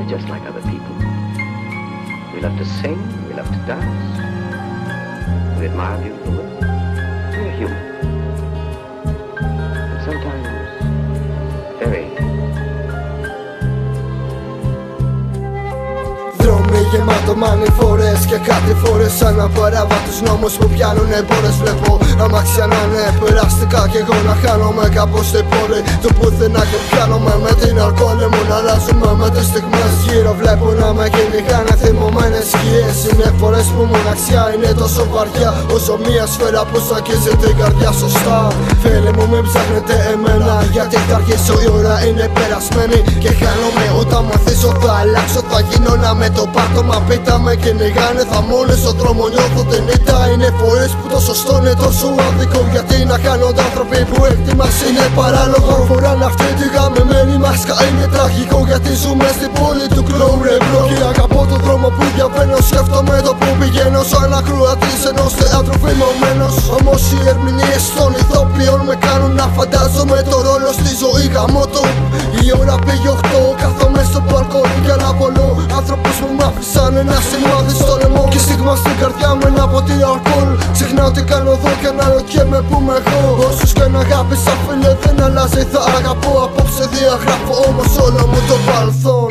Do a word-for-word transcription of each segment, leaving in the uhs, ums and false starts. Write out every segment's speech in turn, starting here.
We're just like other people. We love to sing, we love to dance, we admire beautiful women. We're human. And sometimes very. Δρόμοι γεμάτο μανιφόρες και κάτι φορές σαν να παράβα τους νόμους που πιάνουνε μπόρες. Βλέπω αμάξια να είναι περαστικά κι εγώ να χάνομαι κάπως στην πόλη του πουθενά και πιάνομαι με την αλκοόλη μου να αλλάζουμε με τις στιγμές γύρω. Βλέπω να με κυνηγάνε θυμωμένες σκιές. Είναι φορές που μοναξιά είναι τόσο βαριά όσο μια σφαίρα που σακίζει την καρδιά. Σωστά φίλοι μου, μην ψάχνετε εμένα, γιατί θα αρχίσω, η ώρα είναι περασμένη και χάνομαι. Όταν μαθήσω θα αλλάξω, θα γίνω να με το πάτωμα πίτα με κυνηγάνε. Θα μόλις στον δρόμο νιώθω την ήττα. Είναι φορές που το σωστό είναι τόσο άδικο, γιατί να χάνονται άνθρωποι που έκτιμας είναι παράλογο. Φοράνε αυτή τη γαμημένη μάσκα, είναι τραγικό, γιατί ζούμε στην πόλη του κλόου ρε μπρο. Και αγαπώ τον δρόμο που διαβαίνω, σκέφτομαι το που πηγαίνω σαν ακροατής ενός θεάτρου φημωμένος. Όμως οι ερμηνείες των ηθοποιών με κάνουν να φαντάζομαι το ρόλο στη ζωή γαμώτο. Η ώρα πήγε οχτώ, κάθομαι στο μπαλκόνι και αναβολώ άνθρωπους που μ' άφησαν ένα σημάδι στο λαιμό και στίγμα στην καρδιά μου ένα ποτήρι αλκοόλ. Ξεχνάω τι κάνω εδώ και αναρωτιέμαι που είμαι εγώ. Όσους και να αγάπησα φίλε δεν αλλάζει, θα αγαπώ. Απόψε διαγράφω όμως όλο μου το παρελθόν.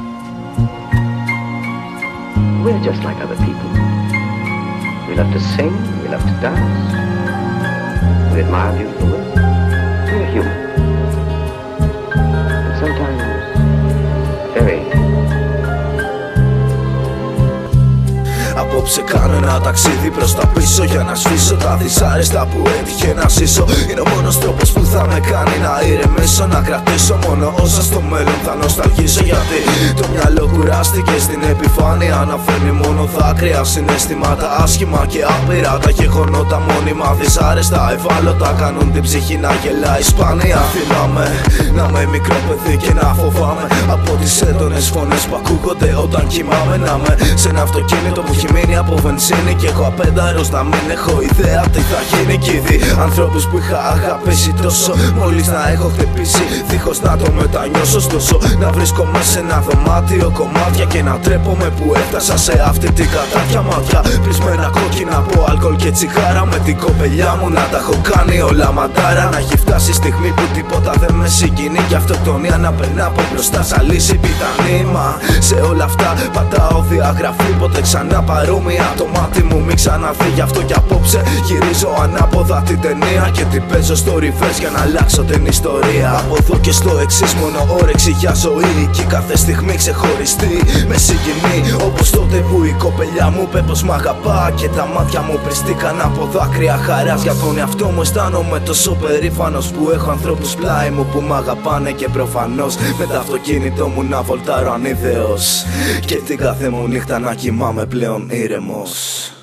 We're just like other people. We love to sing, we love to dance, we admire beautiful women. We're human. And sometimes very. Απόψε κάνω ένα ταξίδι προς τα πίσω για να σβήσω τα δυσάρεστα που έτυχε να ζήσω. Είναι ο μόνος τρόπος που θα με κάνει να ηρεμήσω, να κρατήσω μόνο όσα στο μέλλον θα νοσταλγήσω. Γιατί το μυαλό κουράστηκε στην επιφάνεια να φέρνει μόνο δάκρυα, συναισθήματα άσχημα και άπειρα. Τα γεγονότα μόνιμα δυσάρεστα, ευάλωτα, κάνουν την ψυχή να γελάει σπάνια. Θυμάμαι να είμαι μικρό παιδί και να φοβάμαι από τις έντονες φωνές που ακούγονται όταν κοιμάμαι. Να είμαι σε ένα αυτοκίνητο που έχει μείνει από βενζίνη κι εγώ απένταρος, να μην έχω ιδέα τι θα γίνει κι ήδη. Ανθρώπους που είχα αγαπήσει τόσο, μόλις να έχω χτυπήσει δίχως να το μετανιώσω. Ωστόσο να βρίσκομαι σε ένα δωμάτιο κομμάτια και να τρέπομαι που έφτασα σε αυτή την κατάτια μάτια. Πρισμένα κόκκινα από αλκοόλ και τσιγάρα, με την κοπελιά μου να τα έχω κάνει όλα μαντάρα. Να έχει φτάσει η στιγμή που τίποτα δεν με συγκινεί και αυτοκτονία να περνά από μπροστά σαν λύση πιθανή. Μα σε όλα αυτά πατάω διαγραφή, ποτέ ξανά παρόμοια το μάτι μου μην ξαναδεί. Γι' αυτό κι απόψε γυρίζω ανάποδα την ταινία και την παίζω στο reverse για να αλλάξω την ιστορία. Από εδώ και στο εξής μόνο όρεξη για ζωή και κάθε στιγμή ξεχωριστή με συγκινεί, όπως τότε που η κοπελιά μου είπε πως μ' αγαπά και τα μάτια μου πριστήκαν από δάκρυα χαράς. Για τον εαυτό μου αισθάνομαι τόσο περήφανος που έχω ανθρώπους πλάι μου που μ' αγαπάνε και προφανώς με το αυτοκίνητο μου να βολτάρω ανίδεος και την κάθε μου νύχτα να κοιμάμαι πλέον ήρεμος.